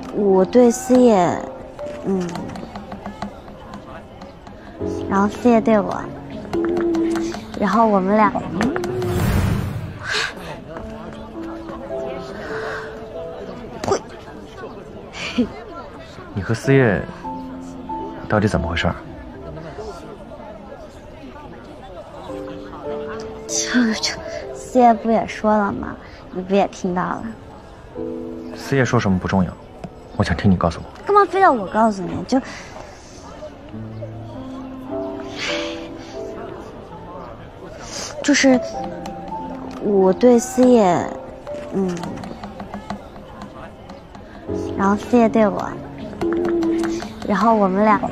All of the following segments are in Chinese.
我对思叶，然后思叶对我，然后我们俩，会， 你和思叶到底怎么回事？ 就思叶不也说了吗？你不也听到了？ 思叶说什么不重要，我想听你告诉我。 干嘛非要我告诉你？就是我对思叶，然后思叶对我，然后我们俩，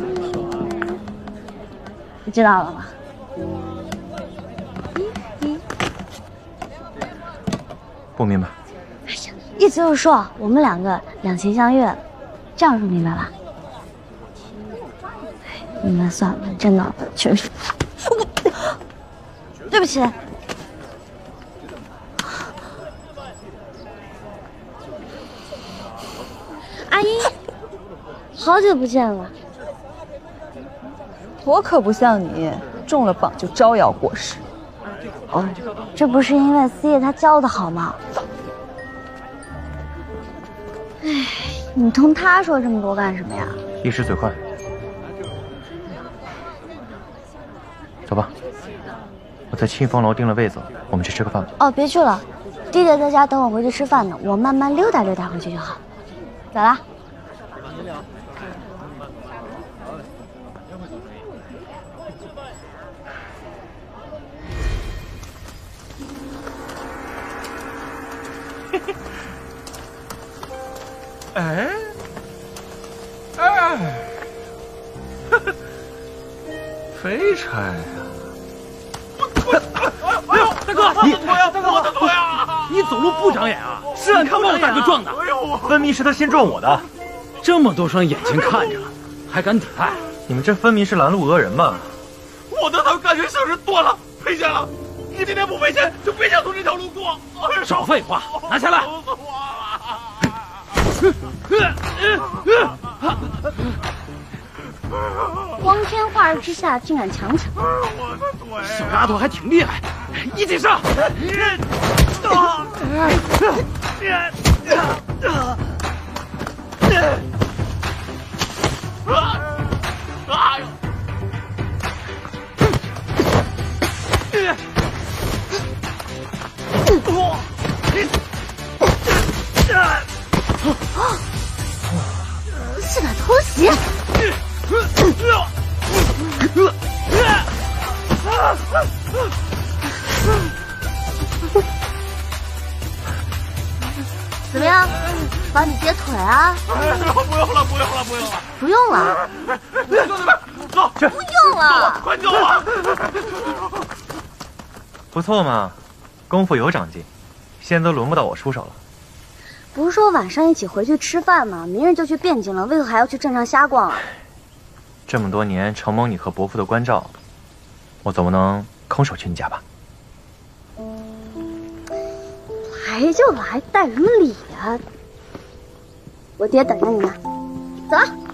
你知道了吗？ 不明白。 哎呀，意思就是说我们两个两情相悦了，这样说明白吧？你们算了，真的，确实，对不起。阿姨，好久不见了。 我可不像你，中了榜就招摇过市。 哦，这不是因为思叶她教的好吗？哎，你同他说这么多干什么呀？ 一时嘴快。走吧，我在庆丰楼订了位子，我们去吃个饭吧。 哦，别去了，弟弟在家等我回去吃饭呢，我慢慢溜达溜达回去就好。走啦。 哎，哎，飞差呀！ 哎呦，大哥，你腿呀，大哥，我的腿呀！你走路不长眼啊？是啊，看把我大哥撞的。哎呦， 分明是他先撞我的。 这么多双眼睛看着，还敢抵赖？ 你们这分明是拦路讹人嘛！ 我的腿感觉像是断了，赔钱了。你今天不赔钱，就别想从这条路过。少废话，拿下来！ 光天化日之下竟敢强抢！ 我的腿！小丫头还挺厉害，一起上！哎呦！ 是敢偷袭！怎么样？帮你解腿啊？ 不用了，不用了，不用了， 不用了。 兄弟们，走，去！ 不用了， 快走啊！ 不错嘛，功夫有长进，现在都轮不到我出手了。 不是说晚上一起回去吃饭吗？明日就去汴京了，为何还要去镇上瞎逛啊？ 这么多年承蒙你和伯父的关照，我总不能空手去你家吧？ 来就来，带什么礼呀？我爹等着你呢，走了。